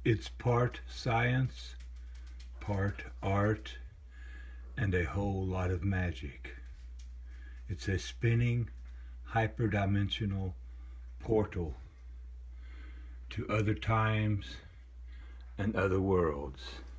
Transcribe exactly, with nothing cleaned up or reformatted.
It's part science, part art, and a whole lot of magic. It's a spinning, hyperdimensional portal to other times and other worlds.